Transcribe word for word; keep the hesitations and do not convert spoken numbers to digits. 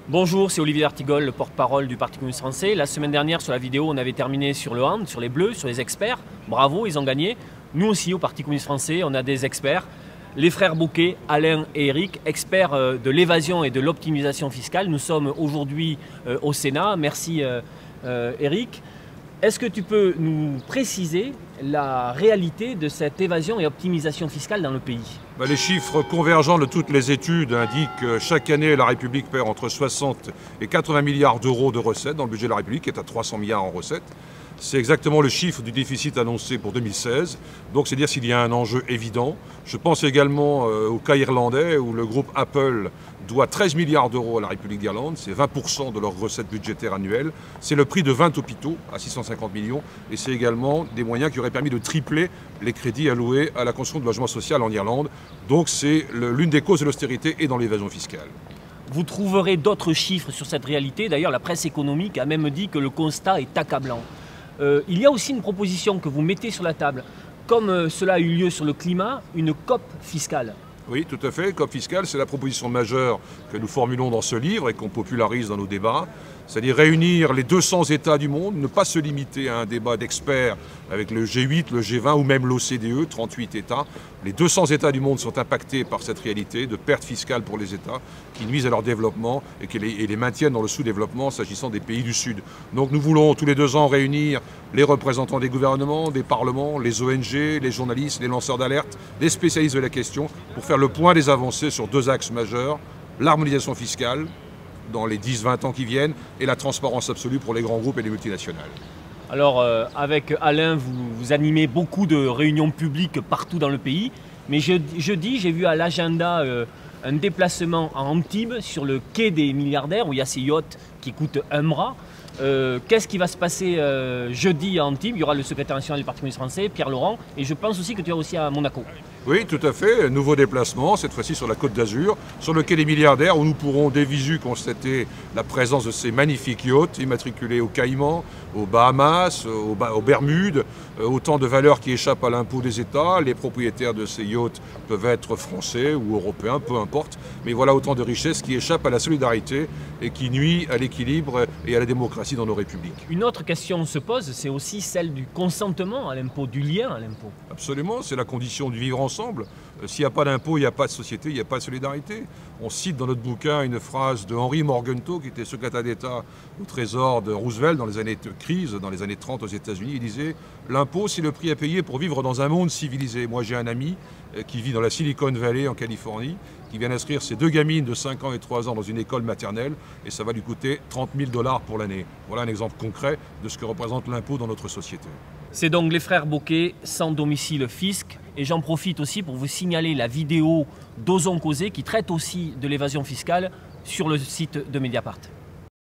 Bonjour, c'est Olivier D'Artigol, le porte-parole du Parti communiste français. La semaine dernière, sur la vidéo, on avait terminé sur le hand, sur les bleus, sur les experts. Bravo, ils ont gagné. Nous aussi, au Parti communiste français, on a des experts. Les frères Bocquet, Alain et Eric, experts de l'évasion et de l'optimisation fiscale. Nous sommes aujourd'hui au Sénat. Merci Eric. Est-ce que tu peux nous préciser la réalité de cette évasion et optimisation fiscale dans le pays? Ben, les chiffres convergents de toutes les études indiquent que chaque année, la République perd entre soixante et quatre-vingts milliards d'euros de recettes dans le budget de la République, qui est à trois cents milliards en recettes. C'est exactement le chiffre du déficit annoncé pour deux mille seize. Donc c'est dire s'il y a un enjeu évident. Je pense également euh, au cas irlandais où le groupe Apple doit treize milliards d'euros à la République d'Irlande. C'est vingt pour cent de leurs recettes budgétaires annuelles. C'est le prix de vingt hôpitaux à six cent cinquante millions. Et c'est également des moyens qui auraient permis de tripler les crédits alloués à la construction de logements sociaux en Irlande. Donc c'est l'une des causes de l'austérité et dans l'évasion fiscale. Vous trouverez d'autres chiffres sur cette réalité. D'ailleurs, la presse économique a même dit que le constat est accablant. Euh, il y a aussi une proposition que vous mettez sur la table, comme euh, cela a eu lieu sur le climat, une C O P fiscale. Oui, tout à fait. C O P fiscale, c'est la proposition majeure que nous formulons dans ce livre et qu'on popularise dans nos débats. C'est-à-dire réunir les deux cents États du monde, ne pas se limiter à un débat d'experts avec le G huit, le G vingt ou même l'O C D E, trente-huit États. Les deux cents États du monde sont impactés par cette réalité de perte fiscale pour les États qui nuisent à leur développement et qui les, et les maintiennent dans le sous-développement s'agissant des pays du Sud. Donc nous voulons tous les deux ans réunir les représentants des gouvernements, des parlements, les O N G, les journalistes, les lanceurs d'alerte, les spécialistes de la question pour faire le point des avancées sur deux axes majeurs, l'harmonisation fiscale dans les dix vingt ans qui viennent et la transparence absolue pour les grands groupes et les multinationales. Alors euh, avec Alain, vous, vous animez beaucoup de réunions publiques partout dans le pays, mais je, jeudi j'ai vu à l'agenda euh, un déplacement à Antibes sur le quai des milliardaires où il y a ces yachts qui coûtent un bras. Euh, Qu'est-ce qui va se passer euh, jeudi à Antibes? Il y aura le secrétaire national du Parti communiste français, Pierre Laurent, et je pense aussi que tu es aussi à Monaco. Oui, tout à fait. Nouveau déplacement, cette fois-ci sur la Côte d'Azur, sur le quai des milliardaires, où nous pourrons dès visu constater la présence de ces magnifiques yachts immatriculés aux Caïmans, aux Bahamas, aux, aux Bermudes, autant de valeurs qui échappent à l'impôt des États. Les propriétaires de ces yachts peuvent être français ou européens, peu importe. Mais voilà autant de richesses qui échappent à la solidarité et qui nuisent à l'équilibre et à la démocratie dans nos républiques. Une autre question se pose, c'est aussi celle du consentement à l'impôt, du lien à l'impôt. Absolument, c'est la condition du vivre ensemble. Euh, S'il n'y a pas d'impôt, il n'y a pas de société, il n'y a pas de solidarité. On cite dans notre bouquin une phrase de Henry Morgenthau, qui était secrétaire d'État au Trésor de Roosevelt dans les années de crise, dans les années trente aux États-Unis. Il disait « L'impôt, c'est le prix à payer pour vivre dans un monde civilisé ». Moi, j'ai un ami euh, qui vit dans la Silicon Valley en Californie, qui vient d'inscrire ses deux gamines de cinq ans et trois ans dans une école maternelle, et ça va lui coûter trente mille dollars pour l'année. Voilà un exemple concret de ce que représente l'impôt dans notre société. C'est donc les frères Bocquet, sans domicile fisc. Et j'en profite aussi pour vous signaler la vidéo d'Osons Causer qui traite aussi de l'évasion fiscale sur le site de Mediapart.